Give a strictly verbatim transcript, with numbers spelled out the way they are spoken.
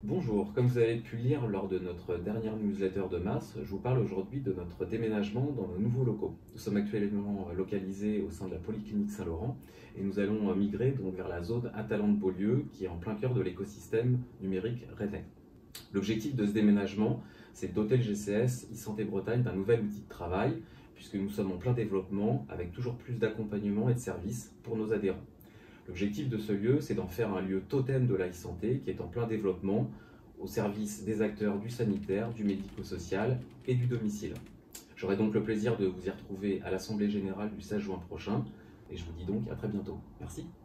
Bonjour, comme vous avez pu lire lors de notre dernière newsletter de mars, je vous parle aujourd'hui de notre déménagement dans nos nouveaux locaux. Nous sommes actuellement localisés au sein de la Polyclinique Saint-Laurent et nous allons migrer donc vers la zone Atalante-Beaulieu qui est en plein cœur de l'écosystème numérique rennais. L'objectif de ce déménagement, c'est de doter le G C S e-Santé Bretagne d'un nouvel outil de travail puisque nous sommes en plein développement avec toujours plus d'accompagnement et de services pour nos adhérents. L'objectif de ce lieu, c'est d'en faire un lieu totem de la e-santé qui est en plein développement au service des acteurs du sanitaire, du médico-social et du domicile. J'aurai donc le plaisir de vous y retrouver à l'Assemblée Générale du seize juin prochain et je vous dis donc à très bientôt. Merci.